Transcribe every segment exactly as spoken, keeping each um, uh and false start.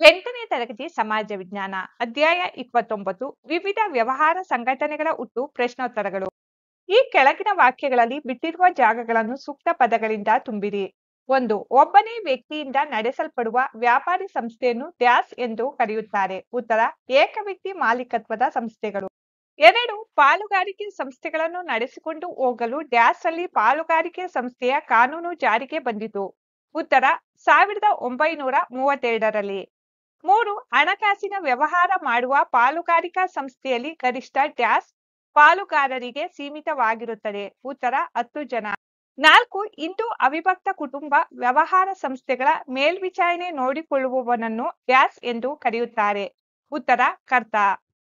ಎಂಟನೇ ತರಗತಿ ಸಮಾಜ ವಿಜ್ಞಾನ ಅಧ್ಯಾಯ ಇಪ್ಪತ್ತೊಂಬತ್ತು ವಿವಿಧ ವ್ಯವಹಾರ ಸಂಘಟನೆಗಳ ಹುಟ್ಟು ಪ್ರಶ್ನೋತ್ತರಗಳು. ಈ ಕೆಳಗಿನ ವಾಕ್ಯಗಳಲ್ಲಿ ಬಿಟ್ಟಿರುವ ಜಾಗಗಳನ್ನು ಸೂಕ್ತ ಪದಗಳಿಂದ ತುಂಬಿರಿ. ಒಂದು, ಒಬ್ಬನೇ ವ್ಯಕ್ತಿಯಿಂದ ನಡೆಸಲ್ಪಡುವ ವ್ಯಾಪಾರಿ ಸಂಸ್ಥೆಯನ್ನು ಡ್ಯಾಸ್ ಎಂದು ಕರೆಯುತ್ತಾರೆ. ಉತ್ತರ, ಏಕ ವ್ಯಕ್ತಿ ಮಾಲೀಕತ್ವದ ಸಂಸ್ಥೆಗಳು. ಎರಡು, ಪಾಲುಗಾರಿಕೆ ಸಂಸ್ಥೆಗಳನ್ನು ನಡೆಸಿಕೊಂಡು ಹೋಗಲು ಡ್ಯಾಸ್ ರಲ್ಲಿ ಪಾಲುಗಾರಿಕೆ ಸಂಸ್ಥೆಯ ಕಾನೂನು ಜಾರಿಗೆ ಬಂದಿತು. ಉತ್ತರ, ಸಾವಿರದ ಒಂಬೈನೂರ ಮೂವತ್ತೆರಡರಲ್ಲಿ. ಮೂರು, ಹಣಕಾಸಿನ ವ್ಯವಹಾರ ಮಾಡುವ ಪಾಲುಗಾರಿಕಾ ಸಂಸ್ಥೆಯಲ್ಲಿ ಗರಿಷ್ಠ ಡ್ಯಾಸ್ ಪಾಲುಗಾರರಿಗೆ ಸೀಮಿತವಾಗಿರುತ್ತದೆ. ಉತ್ತರ, ಹತ್ತು ಜನ. ನಾಲ್ಕು, ಇಂದು ಅವಿಭಕ್ತ ಕುಟುಂಬ ವ್ಯವಹಾರ ಸಂಸ್ಥೆಗಳ ಮೇಲ್ವಿಚಾರಣೆ ನೋಡಿಕೊಳ್ಳುವವನನ್ನು ಡ್ಯಾಸ್ ಎಂದು ಕರೆಯುತ್ತಾರೆ. ಉತ್ತರ, ಕರ್ತ.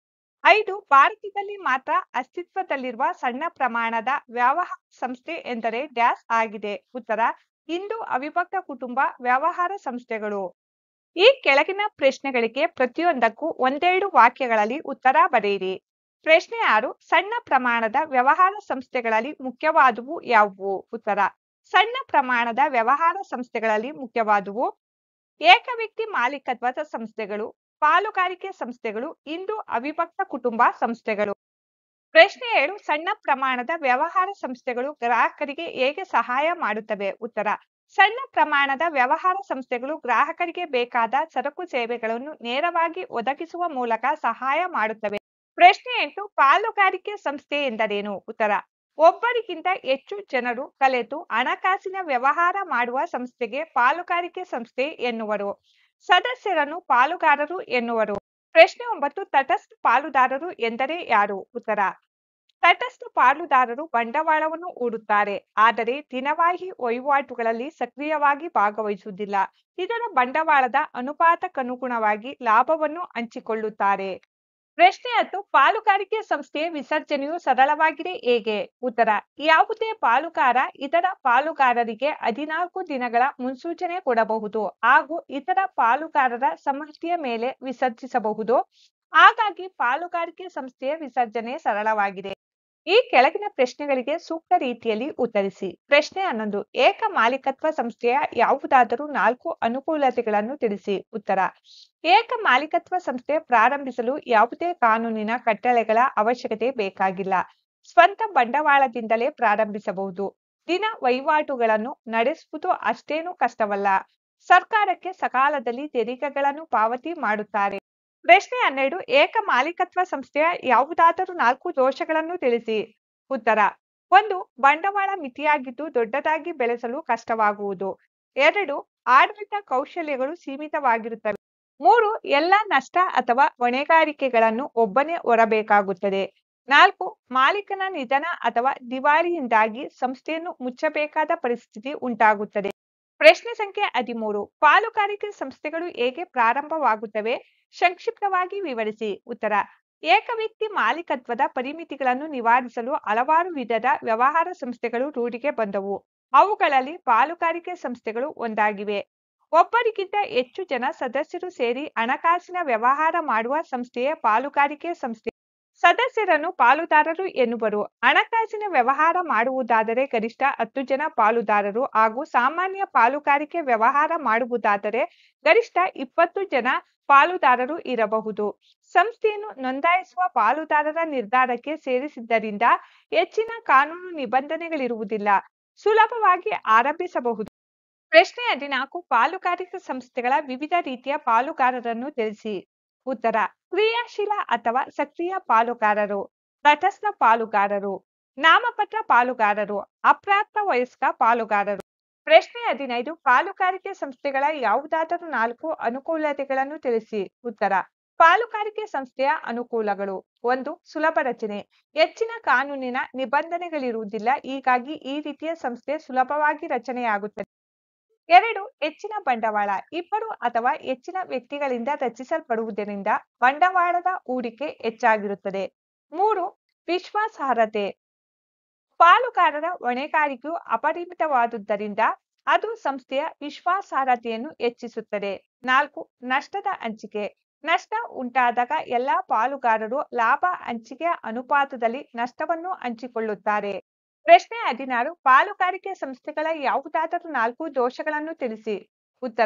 ಐದು, ಭಾರತದಲ್ಲಿ ಮಾತ್ರ ಅಸ್ತಿತ್ವದಲ್ಲಿರುವ ಸಣ್ಣ ಪ್ರಮಾಣದ ವ್ಯವಹಾರ ಸಂಸ್ಥೆ ಎಂದರೆ ಡ್ಯಾಸ್ ಆಗಿದೆ. ಉತ್ತರ, ಇಂದು ಅವಿಭಕ್ತ ಕುಟುಂಬ ವ್ಯವಹಾರ ಸಂಸ್ಥೆಗಳು. ಈ ಕೆಳಗಿನ ಪ್ರಶ್ನೆಗಳಿಗೆ ಪ್ರತಿಯೊಂದಕ್ಕೂ ಒಂದೆರಡು ವಾಕ್ಯಗಳಲ್ಲಿ ಉತ್ತರ ಬರೆಯಿರಿ. ಪ್ರಶ್ನೆ ಆರು, ಸಣ್ಣ ಪ್ರಮಾಣದ ವ್ಯವಹಾರ ಸಂಸ್ಥೆಗಳಲ್ಲಿ ಮುಖ್ಯವಾದವು ಯಾವುವು? ಉತ್ತರ, ಸಣ್ಣ ಪ್ರಮಾಣದ ವ್ಯವಹಾರ ಸಂಸ್ಥೆಗಳಲ್ಲಿ ಮುಖ್ಯವಾದವು ಏಕ ವ್ಯಕ್ತಿ ಮಾಲೀಕತ್ವದ ಸಂಸ್ಥೆಗಳು, ಪಾಲುಗಾರಿಕೆ ಸಂಸ್ಥೆಗಳು, ಇಂದು ಅವಿಭಕ್ತ ಕುಟುಂಬ ಸಂಸ್ಥೆಗಳು. ಪ್ರಶ್ನೆ ಏಳು, ಸಣ್ಣ ಪ್ರಮಾಣದ ವ್ಯವಹಾರ ಸಂಸ್ಥೆಗಳು ಗ್ರಾಹಕರಿಗೆ ಹೇಗೆ ಸಹಾಯ ಮಾಡುತ್ತವೆ? ಉತ್ತರ, ಸಣ್ಣ ಪ್ರಮಾಣದ ವ್ಯವಹಾರ ಸಂಸ್ಥೆಗಳು ಗ್ರಾಹಕರಿಗೆ ಬೇಕಾದ ಸರಕು ಸೇವೆಗಳನ್ನು ನೇರವಾಗಿ ಒದಗಿಸುವ ಮೂಲಕ ಸಹಾಯ ಮಾಡುತ್ತವೆ. ಪ್ರಶ್ನೆ ಎಂಟು, ಪಾಲುಗಾರಿಕೆ ಸಂಸ್ಥೆ ಎಂದರೇನು? ಉತ್ತರ, ಒಬ್ಬರಿಗಿಂತ ಹೆಚ್ಚು ಜನರು ಕಲೆತು ಹಣಕಾಸಿನ ವ್ಯವಹಾರ ಮಾಡುವ ಸಂಸ್ಥೆಗೆ ಪಾಲುಗಾರಿಕೆ ಸಂಸ್ಥೆ ಎನ್ನುವರು. ಸದಸ್ಯರನ್ನು ಪಾಲುಗಾರರು ಎನ್ನುವರು. ಪ್ರಶ್ನೆ ಒಂಬತ್ತು, ತಟಸ್ಥ ಪಾಲುದಾರರು ಎಂದರೆ ಯಾರು? ಉತ್ತರ, ತಟಸ್ಥ ಪಾಲುದಾರರು ಬಂಡವಾಳವನ್ನು ಹೂಡುತ್ತಾರೆ, ಆದರೆ ದಿನವಹಿ ವಹಿವಾಟುಗಳಲ್ಲಿ ಸಕ್ರಿಯವಾಗಿ ಭಾಗವಹಿಸುವುದಿಲ್ಲ. ಇದರ ಬಂಡವಾಳದ ಅನುಪಾತಕ್ಕನುಗುಣವಾಗಿ ಲಾಭವನ್ನು ಹಂಚಿಕೊಳ್ಳುತ್ತಾರೆ. ಪ್ರಶ್ನೆ ಹತ್ತು, ಪಾಲುಗಾರಿಕೆ ಸಂಸ್ಥೆಯ ವಿಸರ್ಜನೆಯು ಸರಳವಾಗಿದೆ ಹೇಗೆ? ಉತ್ತರ, ಯಾವುದೇ ಪಾಲುಗಾರ ಇತರ ಪಾಲುಗಾರರಿಗೆ ಹದಿನಾಲ್ಕು ದಿನಗಳ ಮುನ್ಸೂಚನೆ ಕೊಡಬಹುದು ಹಾಗೂ ಇತರ ಪಾಲುಗಾರರ ಸಮ್ಮತಿಯ ಮೇಲೆ ವಿಸರ್ಜಿಸಬಹುದು. ಹಾಗಾಗಿ ಪಾಲುಗಾರಿಕೆ ಸಂಸ್ಥೆಯ ವಿಸರ್ಜನೆ ಸರಳವಾಗಿದೆ. ಈ ಕೆಳಗಿನ ಪ್ರಶ್ನೆಗಳಿಗೆ ಸೂಕ್ತ ರೀತಿಯಲ್ಲಿ ಉತ್ತರಿಸಿ. ಪ್ರಶ್ನೆ ಹನ್ನೊಂದು, ಏಕ ಮಾಲೀಕತ್ವ ಸಂಸ್ಥೆಯ ಯಾವುದಾದರೂ ನಾಲ್ಕು ಅನುಕೂಲತೆಗಳನ್ನು ತಿಳಿಸಿ. ಉತ್ತರ, ಏಕ ಮಾಲೀಕತ್ವ ಸಂಸ್ಥೆ ಪ್ರಾರಂಭಿಸಲು ಯಾವುದೇ ಕಾನೂನಿನ ಕಟ್ಟಳೆಗಳ ಅವಶ್ಯಕತೆ ಬೇಕಾಗಿಲ್ಲ. ಸ್ವಂತ ಬಂಡವಾಳದಿಂದಲೇ ಪ್ರಾರಂಭಿಸಬಹುದು. ದಿನ ವಹಿವಾಟುಗಳನ್ನು ನಡೆಸುವುದು ಅಷ್ಟೇನೂ ಕಷ್ಟವಲ್ಲ. ಸರ್ಕಾರಕ್ಕೆ ಸಕಾಲದಲ್ಲಿ ತೆರಿಗೆಗಳನ್ನು ಪಾವತಿ ಮಾಡುತ್ತಾರೆ. ಪ್ರಶ್ನೆ ಹನ್ನೆರಡು, ಏಕ ಮಾಲೀಕತ್ವ ಸಂಸ್ಥೆಯ ಯಾವುದಾದರೂ ನಾಲ್ಕು ದೋಷಗಳನ್ನು ತಿಳಿಸಿ. ಉತ್ತರ, ಒಂದು, ಬಂಡವಾಳ ಮಿತಿಯಾಗಿದ್ದು ದೊಡ್ಡದಾಗಿ ಬೆಳೆಸಲು ಕಷ್ಟವಾಗುವುದು. ಎರಡು, ಆಡಳಿತ ಕೌಶಲ್ಯಗಳು ಸೀಮಿತವಾಗಿರುತ್ತವೆ. ಮೂರು, ಎಲ್ಲ ನಷ್ಟ ಅಥವಾ ಹೊಣೆಗಾರಿಕೆಗಳನ್ನು ಒಬ್ಬನೇ ಹೊರಬೇಕಾಗುತ್ತದೆ. ನಾಲ್ಕು, ಮಾಲೀಕನ ನಿಧನ ಅಥವಾ ದಿವಾಳಿಯಿಂದಾಗಿ ಸಂಸ್ಥೆಯನ್ನು ಮುಚ್ಚಬೇಕಾದ ಪರಿಸ್ಥಿತಿ ಉಂಟಾಗುತ್ತದೆ. ಪ್ರಶ್ನೆ ಸಂಖ್ಯೆ ಹದಿಮೂರು, ಪಾಲುಗಾರಿಕೆ ಸಂಸ್ಥೆಗಳು ಹೇಗೆ ಪ್ರಾರಂಭವಾಗುತ್ತವೆ? ಸಂಕ್ಷಿಪ್ತವಾಗಿ ವಿವರಿಸಿ. ಉತ್ತರ, ಏಕ ವ್ಯಕ್ತಿ ಮಾಲೀಕತ್ವದ ಪರಿಮಿತಿಗಳನ್ನು ನಿವಾರಿಸಲು ಹಲವಾರು ವಿಧದ ವ್ಯವಹಾರ ಸಂಸ್ಥೆಗಳು ರೂಢಿಗೆ ಬಂದವು. ಅವುಗಳಲ್ಲಿ ಪಾಲುಗಾರಿಕೆ ಸಂಸ್ಥೆಗಳು ಒಂದಾಗಿವೆ. ಒಬ್ಬರಿಗಿಂತ ಹೆಚ್ಚು ಜನ ಸದಸ್ಯರು ಸೇರಿ ಹಣಕಾಸಿನ ವ್ಯವಹಾರ ಮಾಡುವ ಸಂಸ್ಥೆಯೇ ಪಾಲುಗಾರಿಕೆ ಸಂಸ್ಥೆ. ಸದಸ್ಯರನ್ನು ಪಾಲುದಾರರು ಎನ್ನುವರು. ಹಣಕಾಸಿನ ವ್ಯವಹಾರ ಮಾಡುವುದಾದರೆ ಗರಿಷ್ಠ ಹತ್ತು ಜನ ಪಾಲುದಾರರು ಹಾಗೂ ಸಾಮಾನ್ಯ ಪಾಲುಗಾರಿಕೆ ವ್ಯವಹಾರ ಮಾಡುವುದಾದರೆ ಗರಿಷ್ಠ ಇಪ್ಪತ್ತು ಜನ ಪಾಲುದಾರರು ಇರಬಹುದು. ಸಂಸ್ಥೆಯನ್ನು ನೋಂದಾಯಿಸುವ ಪಾಲುದಾರರ ನಿರ್ಧಾರಕ್ಕೆ ಸೇರಿಸಿದ್ದರಿಂದ ಹೆಚ್ಚಿನ ಕಾನೂನು ನಿಬಂಧನೆಗಳಿರುವುದಿಲ್ಲ. ಸುಲಭವಾಗಿ ಆರಂಭಿಸಬಹುದು. ಪ್ರಶ್ನೆ ಹದಿನಾಲ್ಕು, ಪಾಲುಗಾರಿಕೆ ಸಂಸ್ಥೆಗಳ ವಿವಿಧ ರೀತಿಯ ಪಾಲುಗಾರರನ್ನು ತಿಳಿಸಿ. ಉತ್ತರ, ಕ್ರಿಯಾಶೀಲ ಅಥವಾ ಸಕ್ರಿಯ ಪಾಲುಗಾರರು, ತಟಸ್ಥ ಪಾಲುಗಾರರು, ನಾಮಪತ್ರ ಪಾಲುಗಾರರು, ಅಪ್ರಾಪ್ತ ವಯಸ್ಕ ಪಾಲುಗಾರರು. ಪ್ರಶ್ನೆ ಹದಿನೈದು, ಪಾಲುಗಾರಿಕೆ ಸಂಸ್ಥೆಗಳ ಯಾವುದಾದರೂ ನಾಲ್ಕು ಅನುಕೂಲತೆಗಳನ್ನು ತಿಳಿಸಿ. ಉತ್ತರ, ಪಾಲುಗಾರಿಕೆ ಸಂಸ್ಥೆಯ ಅನುಕೂಲಗಳು. ಒಂದು, ಸುಲಭ ರಚನೆ. ಹೆಚ್ಚಿನ ಕಾನೂನಿನ ನಿಬಂಧನೆಗಳಿರುವುದಿಲ್ಲ. ಹೀಗಾಗಿ ಈ ರೀತಿಯ ಸಂಸ್ಥೆ ಸುಲಭವಾಗಿ ರಚನೆಯಾಗುತ್ತದೆ. ಎರಡು, ಹೆಚ್ಚಿನ ಬಂಡವಾಳ. ಇಬ್ಬರು ಅಥವಾ ಹೆಚ್ಚಿನ ವ್ಯಕ್ತಿಗಳಿಂದ ರಚಿಸಲ್ಪಡುವುದರಿಂದ ಬಂಡವಾಳದ ಹೂಡಿಕೆ ಹೆಚ್ಚಾಗಿರುತ್ತದೆ. ಮೂರು, ವಿಶ್ವಾಸಾರ್ಹತೆ. ಪಾಲುಗಾರರ ಹೊಣೆಗಾರಿಕೆಯು ಅಪರಿಮಿತವಾದುದರಿಂದ ಅದು ಸಂಸ್ಥೆಯ ವಿಶ್ವಾಸಾರ್ಹತೆಯನ್ನು ಹೆಚ್ಚಿಸುತ್ತದೆ. ನಾಲ್ಕು, ನಷ್ಟದ ಹಂಚಿಕೆ. ನಷ್ಟ ಉಂಟಾದಾಗ ಎಲ್ಲಾ ಪಾಲುಗಾರರು ಲಾಭ ಹಂಚಿಕೆಯ ಅನುಪಾತದಲ್ಲಿ ನಷ್ಟವನ್ನು ಹಂಚಿಕೊಳ್ಳುತ್ತಾರೆ. ಪ್ರಶ್ನೆ ಹದಿನಾರು, ಪಾಲುಗಾರಿಕೆ ಸಂಸ್ಥೆಗಳ ಯಾವುದಾದರೂ ನಾಲ್ಕು ದೋಷಗಳನ್ನು ತಿಳಿಸಿ. ಉತ್ತರ,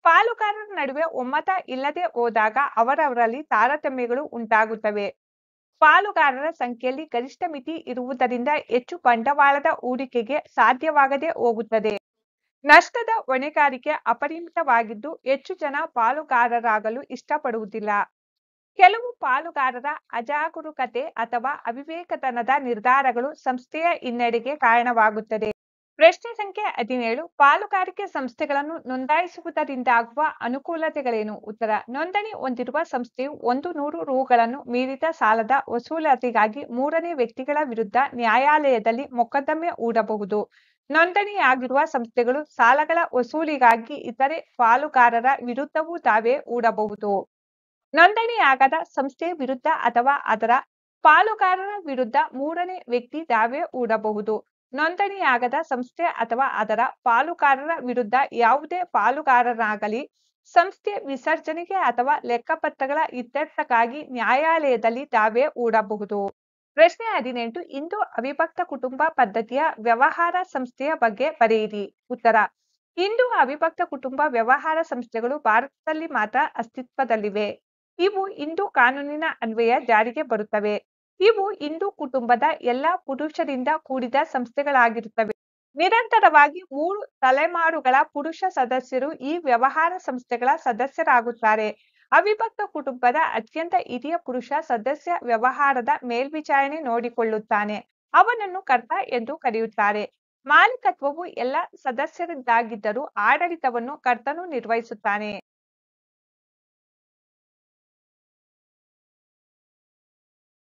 ಪಾಲುಗಾರರ ನಡುವೆ ಒಮ್ಮತ ಇಲ್ಲದೆ ಹೋದಾಗ ಅವರವರಲ್ಲಿ ತಾರತಮ್ಯಗಳು ಉಂಟಾಗುತ್ತವೆ. ಪಾಲುಗಾರರ ಸಂಖ್ಯೆಯಲ್ಲಿ ಗರಿಷ್ಠ ಮಿತಿ ಇರುವುದರಿಂದ ಹೆಚ್ಚು ಬಂಡವಾಳದ ಹೂಡಿಕೆಗೆ ಸಾಧ್ಯವಾಗದೆ ಹೋಗುತ್ತದೆ. ನಷ್ಟದ ಹೊಣೆಗಾರಿಕೆ ಅಪರಿಮಿತವಾಗಿದ್ದು ಹೆಚ್ಚು ಜನ ಪಾಲುಗಾರರಾಗಲು ಇಷ್ಟಪಡುವುದಿಲ್ಲ. ಕೆಲವು ಪಾಲುಗಾರರ ಅಜಾಗರೂಕತೆ ಅಥವಾ ಅವಿವೇಕತನದ ನಿರ್ಧಾರಗಳು ಸಂಸ್ಥೆಯ ಹಿನ್ನಡೆಗೆ ಕಾರಣವಾಗುತ್ತದೆ. ಪ್ರಶ್ನೆ ಸಂಖ್ಯೆ ಹದಿನೇಳು. ಪಾಲುಗಾರಿಕೆ ಸಂಸ್ಥೆಗಳನ್ನು ನೋಂದಾಯಿಸುವುದರಿಂದಾಗುವ ಅನುಕೂಲತೆಗಳೇನು? ಉತ್ತರ. ನೋಂದಣಿ ಹೊಂದಿರುವ ಸಂಸ್ಥೆಯು ಒಂದು ನೂರು ರುಗಳನ್ನು ಮೀರಿದ ಸಾಲದ ವಸೂಲಾತಿಗಾಗಿ ಮೂರನೇ ವ್ಯಕ್ತಿಗಳ ವಿರುದ್ಧ ನ್ಯಾಯಾಲಯದಲ್ಲಿ ಮೊಕದ್ದಮೆ ಹೂಡಬಹುದು. ನೋಂದಣಿಯಾಗಿರುವ ಸಂಸ್ಥೆಗಳು ಸಾಲಗಳ ವಸೂಲಿಗಾಗಿ ಇತರೆ ಪಾಲುಗಾರರ ವಿರುದ್ಧವೂ ದಾವೆ ಹೂಡಬಹುದು. ನೋಂದಣಿಯಾಗದ ಸಂಸ್ಥೆಯ ವಿರುದ್ಧ ಅಥವಾ ಅದರ ಪಾಲುಗಾರರ ವಿರುದ್ಧ ಮೂರನೇ ವ್ಯಕ್ತಿ ದಾವೆ ಹೂಡಬಹುದು. ನೋಂದಣಿಯಾಗದ ಸಂಸ್ಥೆ ಅಥವಾ ಅದರ ಪಾಲುಗಾರರ ವಿರುದ್ಧ ಯಾವುದೇ ಪಾಲುಗಾರನಾಗಲಿ ಸಂಸ್ಥೆ ವಿಸರ್ಜನೆಗೆ ಅಥವಾ ಲೆಕ್ಕಪತ್ರಗಳ ಇತ್ಯರ್ಥಕ್ಕಾಗಿ ನ್ಯಾಯಾಲಯದಲ್ಲಿ ದಾವೆ ಹೂಡಬಹುದು. ಪ್ರಶ್ನೆ ಹದಿನೆಂಟು. ಹಿಂದೂ ಅವಿಭಕ್ತ ಕುಟುಂಬ ಪದ್ಧತಿಯ ವ್ಯವಹಾರ ಸಂಸ್ಥೆಯ ಬಗ್ಗೆ ಬರೆಯಿರಿ. ಉತ್ತರ. ಹಿಂದೂ ಅವಿಭಕ್ತ ಕುಟುಂಬ ವ್ಯವಹಾರ ಸಂಸ್ಥೆಗಳು ಭಾರತದಲ್ಲಿ ಮಾತ್ರ ಅಸ್ತಿತ್ವದಲ್ಲಿವೆ. ಇವು ಹಿಂದೂ ಕಾನೂನಿನ ಅನ್ವಯ ಜಾರಿಗೆ ಬರುತ್ತವೆ. ಇವು ಹಿಂದೂ ಕುಟುಂಬದ ಎಲ್ಲ ಪುರುಷರಿಂದ ಕೂಡಿದ ಸಂಸ್ಥೆಗಳಾಗಿರುತ್ತವೆ. ನಿರಂತರವಾಗಿ ಮೂರು ತಲೆಮಾರುಗಳ ಪುರುಷ ಸದಸ್ಯರು ಈ ವ್ಯವಹಾರ ಸಂಸ್ಥೆಗಳ ಸದಸ್ಯರಾಗುತ್ತಾರೆ. ಅವಿಭಕ್ತ ಕುಟುಂಬದ ಅತ್ಯಂತ ಹಿರಿಯ ಪುರುಷ ಸದಸ್ಯ ವ್ಯವಹಾರದ ಮೇಲ್ವಿಚಾರಣೆ ನೋಡಿಕೊಳ್ಳುತ್ತಾನೆ. ಅವನನ್ನು ಕರ್ತ ಎಂದು ಕರೆಯುತ್ತಾರೆ. ಮಾಲೀಕತ್ವವು ಎಲ್ಲ ಸದಸ್ಯರದ್ದಾಗಿದ್ದರೂ ಆಡಳಿತವನ್ನು ಕರ್ತನು ನಿರ್ವಹಿಸುತ್ತಾನೆ.